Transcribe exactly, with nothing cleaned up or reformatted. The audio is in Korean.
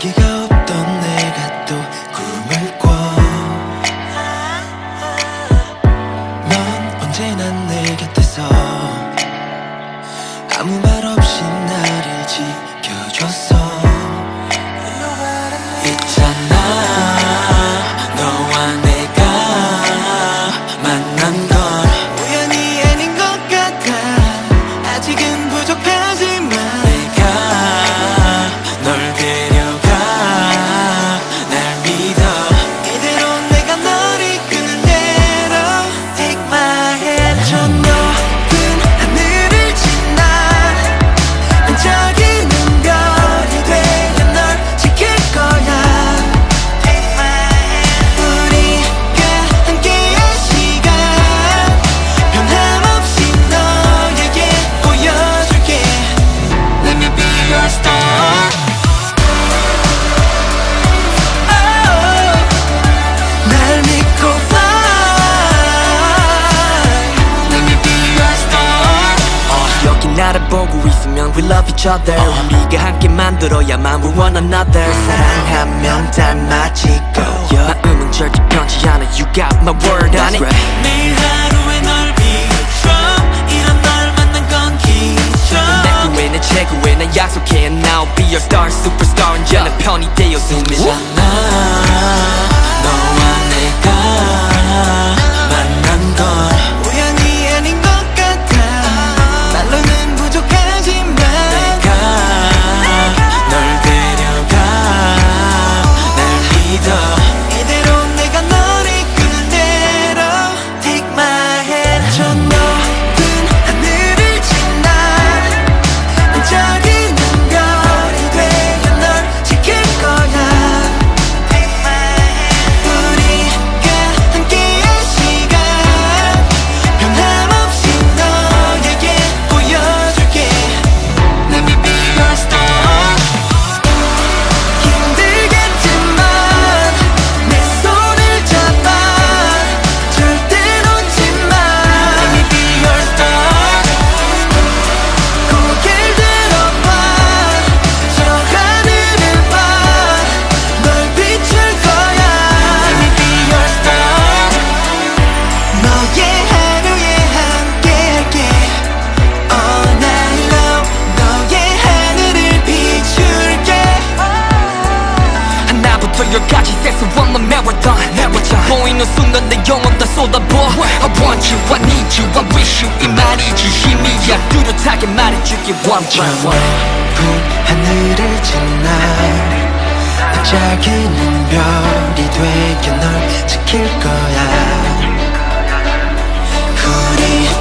용기가 없던 내가 또 꿈을 꿔. 넌 언제나 내 곁에서 아무 말 없이 나를 지켜줬어. 있잖아, 너와 내가 만난 건 우연이 아닌 것 같아. 아직은 부족하지만 내가 널 데려가. 날 믿어. 이대로 내가 널 이끄는 대로 Take my hand. 저 높은 하늘을 지나 반짝이는 별이 되어 널 지킬 거야. Take my hand. 우리가 함께한 시간 변함없이 너에게 보여줄게. Let me be your star. Oh, 날 믿고 fly. Let me be your star. 어, 여기 나를 보고 있으면 we love each other. uh. 우리가 함께 만들어야만 we one another. 사랑하면 닮아지고 yeah. 마음은 절대 변치 않아. You got my word on it. Right. 매일 하루에 널 비춰. 이런 널 만난 건 기적. 내 꿈에 내 최고의 난 약속해. And I'll be your star superstar. 언제나 편이 되어 숨이잖아. 너와 내가 만난 건 우연이 아닌 것 같아. 말로는 부족하지만 내가 널 데려가. 날 믿어. 이대로 내가 널 이끄는 대로 Take my hand. 저 높은 하늘을 지나 반짝이는 별이 되어 널 지킬 거야. Take my hand. 우리가 함께한 시간 변함없이 너에게 보여줄게. Let me be your star. 힘들겠지만 내 손을 잡아. 절대 놓지 마. Let me be your star. 고개를 들어봐. 저 하늘을 봐. 널 비출 거야. Let me be your star. 너의 하루에 함께할게. All night long. 너의 하늘을 비출게. 하나부터 열까지 세서 one more marathon. 보이는 순간 내 영혼 다 쏟아부어. I want you, I need you, I wish you. 이 말이 진심이야. 뚜렷하게 말해줄게 one by one. 높은 하늘을 지나 반짝이는 별이 되게 널 지킬 거야. 우리